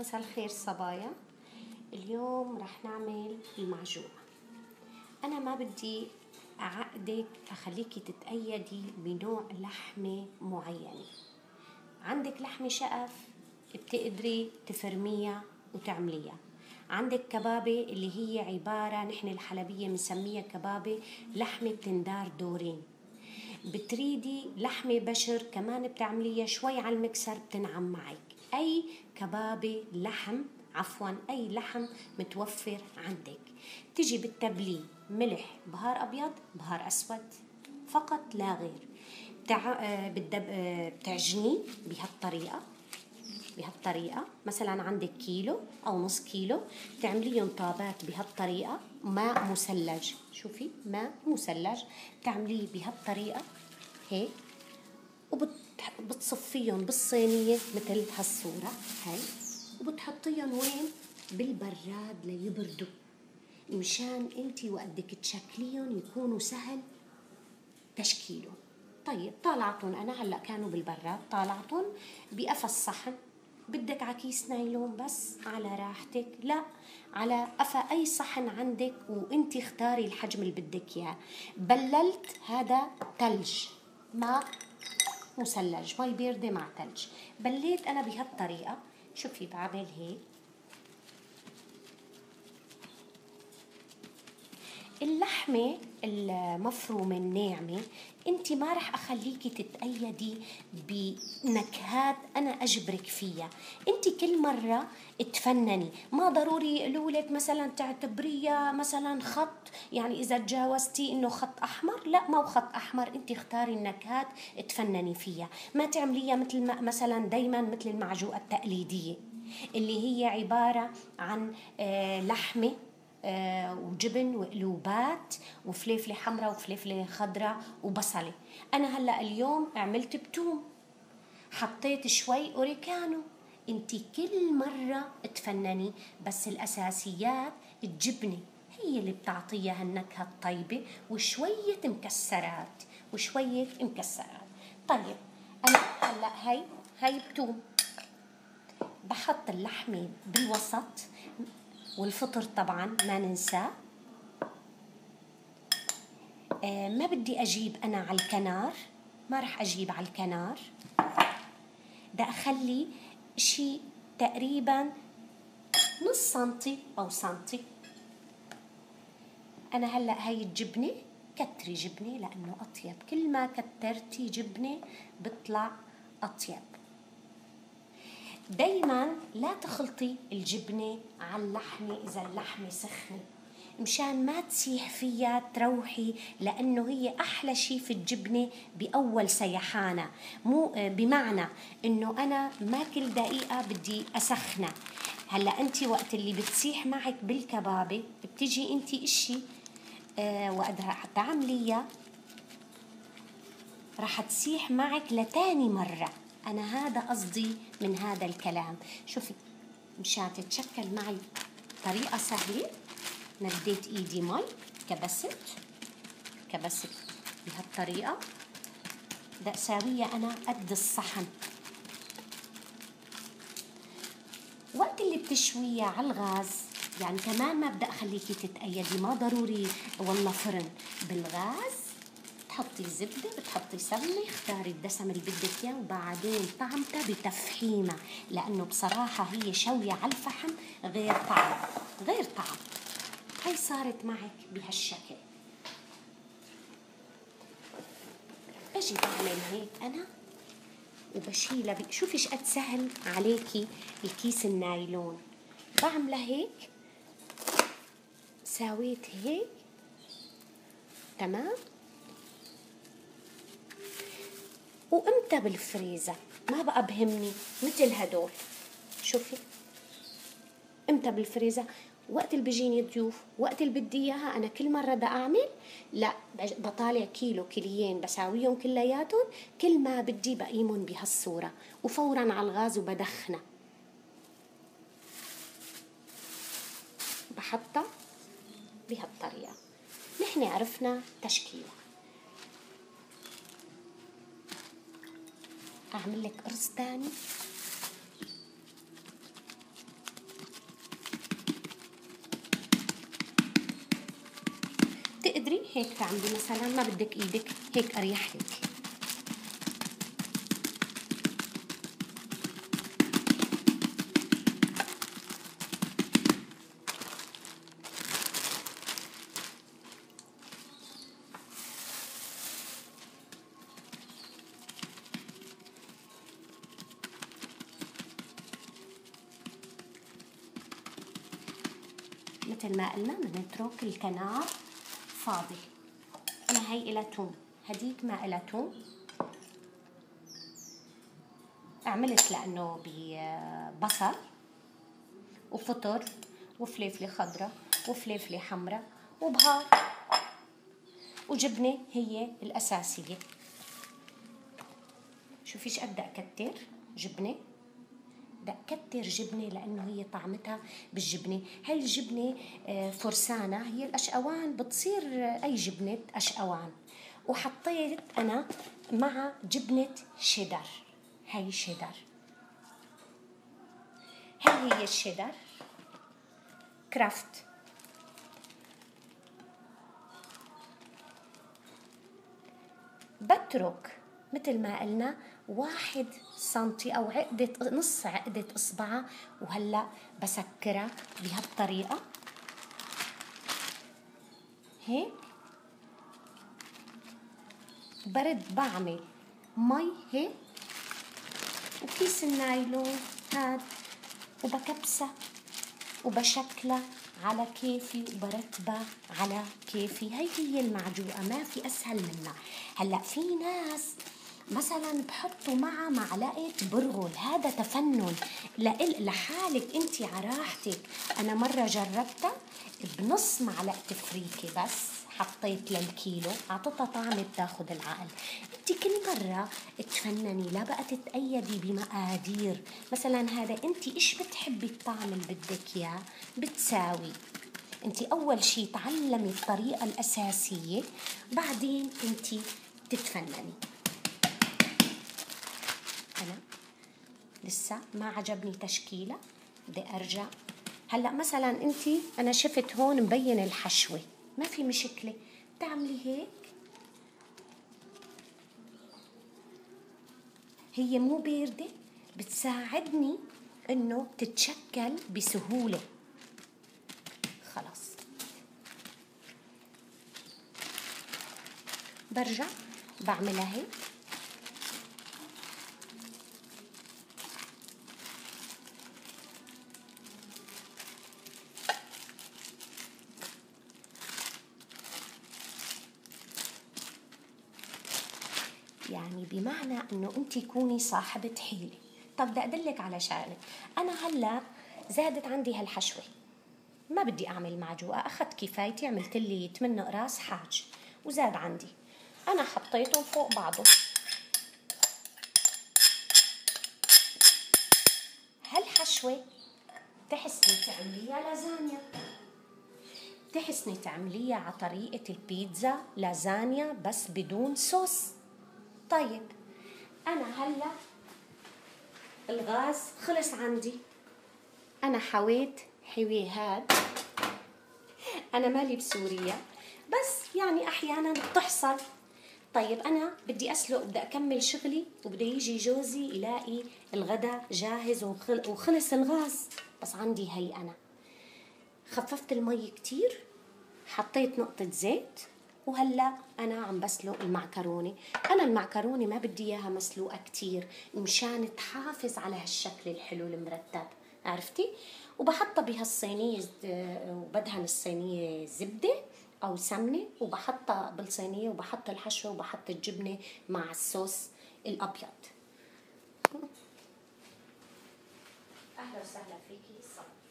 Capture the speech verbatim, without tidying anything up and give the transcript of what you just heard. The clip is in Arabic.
مساء الخير صبايا. اليوم رح نعمل المعجون. أنا ما بدي أعقدك أخليكي تتأيدي بنوع لحمة معينة. عندك لحمة شقف بتقدري تفرميها وتعمليها. عندك كبابة اللي هي عبارة نحن الحلبية بنسميها كبابة لحمة بتندار دورين. بتريدي لحمة بشر كمان بتعمليها شوي على المكسر بتنعم معك. أي كبابة لحم عفوا أي لحم متوفر عندك. تجي بالتبليه ملح بهار أبيض بهار أسود فقط لا غير. بتع... بتدب... بتعجنيه بهالطريقة بهالطريقة مثلا عندك كيلو أو نص كيلو تعمليهم طابات بهالطريقة. ماء مثلج، شوفي ماء مثلج تعمليه بهالطريقة هيك وبتصفيهم بالصينية مثل هالصورة هاي وبتحطيهم وين؟ بالبراد ليبردوا مشان انتي وقدك تشكليهم يكونوا سهل تشكيلهم. طيب طالعتهم انا هلا كانوا بالبراد طالعتهم بقفص صحن. بدك عكيس نايلون بس على راحتك، لا على قفا اي صحن عندك وانتي اختاري الحجم اللي بدك اياه. بللت هذا ثلج ماء مثلج مي باردة مع ثلج. بليت انا بهالطريقة. شوفي بعمل هيك اللحمة المفرومة الناعمة انت ما رح اخليكي تتأيدي بنكهات انا اجبرك فيها. انت كل مرة تفنني، ما ضروري يقولولك مثلا تعتبريها مثلا خط، يعني اذا تجاوزتي انه خط احمر لا ما هو خط احمر. انت اختاري النكهات تفنني فيها، ما تعمليها مثل ما مثلا دايما مثل المعجوقة التقليدية اللي هي عبارة عن لحمة آه وجبن وقلوبات وفليفلة حمراء وفليفلة خضراء وبصلة. أنا هلأ اليوم عملت بتوم، حطيت شوي أوريكانو. انتي كل مرة تفنني، بس الأساسيات الجبنة هي اللي بتعطيها النكهة الطيبة وشوية مكسرات وشوية مكسرات. طيب أنا هلأ هاي هاي بتوم، بحط اللحمة بالوسط والفطر طبعا ما ننسى. آه ما بدي أجيب أنا على الكنار، ما رح أجيب على الكنار، بدي أخلي شي تقريبا نص سنتي أو سنتي. أنا هلأ هاي الجبنة كتري جبنة لأنه أطيب، كل ما كترتي جبنة بطلع أطيب. دايما لا تخلطي الجبنة على اللحمة إذا اللحمة سخنة مشان ما تسيح فيها تروحي، لأنه هي أحلى شي في الجبنة بأول سيحانة. مو بمعنى إنه أنا ما كل دقيقة بدي أسخنها. هلأ أنت وقت اللي بتسيح معك بالكبابة بتجي أنت إشي آه وقتها تعمليها رح تسيح معك لتاني مرة. أنا هذا قصدي من هذا الكلام. شوفي مشان تتشكل معي طريقة سهلة، مديت إيدي مي كبست كبست بهالطريقة. بدي أساويها أنا قد الصحن. وقت اللي بتشويها على الغاز يعني كمان ما بدي أخليكي تتأيدي، ما ضروري والله فرن. بالغاز بتحطي زبدة بتحطي سمنة، اختاري الدسم اللي بدك اياه وبعدين طعمتها بتفحيمها، لأنه بصراحة هي شوية على الفحم غير طعم غير طعم. هاي صارت معك بهالشكل. بجي بعمل هيك أنا وبشيلها. شوفي ايش قد سهل عليكي الكيس النايلون. بعملها هيك، ساويت هيك تمام. وامتى بالفريزر ما بقى بهمني مثل هدول. شوفي امتى بالفريزر، وقت اللي بيجيني ضيوف، وقت اللي بدي اياها. انا كل مره بدي اعمل لا بطالع كيلو كيليين بساويهم كلياتهم، كل ما بدي بقيمهم بهالصوره وفورا على الغاز وبدخنها. بحطها بهالطريقه. نحن عرفنا تشكيله. أعمل لك قرص تاني. هيك تعملي مثلا، ما بدك ايدك هيك اريح لك. مثل ما قلنا بنترك الكنار فاضي. انا هي إلها توم، هديك ما إلها توم، عملت لانه ببصل وفطر وفليفله خضراء وفليفله حمراء وبهار وجبنه هي الاساسيه. شوفي ايش قد اكتر جبنه، بدي اكتر جبنه لانه هي طعمتها بالجبنه. هاي الجبنه فرسانه، هي الاشقوان بتصير اي جبنه اشقوان، وحطيت انا مع جبنه شيدر. هاي شيدر، هاي هي الشيدر كرافت. بترك مثل ما قلنا واحد سنتي او عقدة، نص عقدة اصبعها، وهلا بسكرها بهالطريقة هيك. برد بعمل مي هيك وكيس النايلون هاد، وبكبسها وبشكلها على كيفي وبرتبها على كيفي. هي هي المعجوقة، ما في أسهل منها. هلأ في ناس مثلا بحطوا معها معلقة برغل، هذا تفنن لحالك انت على راحتك. أنا مرة جربتها بنص معلقة فريكة بس، حطيت للكيلو، أعطتها طعم بتاخد العقل. انت كل مرة تفنني، لا بقى تتأيدي بمقادير. مثلا هذا انت ايش بتحبي الطعم اللي بدك اياه بتساوي. انت اول شي تعلمي الطريقة الاساسية، بعدين انت تتفنني. انا لسه ما عجبني تشكيلة، بدي ارجع. هلا مثلا انت، انا شفت هون مبين الحشوة، ما في مشكلة تعملي هيك. هي مو باردة، بتساعدني انه تتشكل بسهولة. خلاص برجع بعملها هيك. يعني بمعنى انه انت كوني صاحبة حيلة. طب بدي ادلك على شغله، انا هلا زادت عندي هالحشوة، ما بدي اعمل معجوقة، اخذت كفايتي، عملت لي ثمانية قراص حاج وزاد عندي، انا حطيتهم فوق بعضه. هالحشوة بتحسني تعمليها لازانيا، بتحسني تعمليها على طريقة البيتزا لازانيا بس بدون صوص. طيب أنا هلا الغاز خلص عندي، أنا حويت حوي هاد، أنا مالي بسوريا بس يعني أحيانا بتحصل. طيب أنا بدي أسلق، بدي أكمل شغلي، وبدي يجي جوزي يلاقي الغداء جاهز وخلص الغاز، بس عندي هي أنا خففت المي كتير، حطيت نقطة زيت، وهلا أنا عم بسلق المعكرونة. أنا المعكرونة ما بدي إياها مسلوقة كتير مشان تحافظ على هالشكل الحلو المرتب، عرفتي؟ وبحطها بهالصينية، وبدهن الصينية زبدة أو سمنة، وبحطها بالصينية، وبحط الحشوة، وبحط الجبنة مع الصوص الأبيض. أهلا وسهلا فيكي.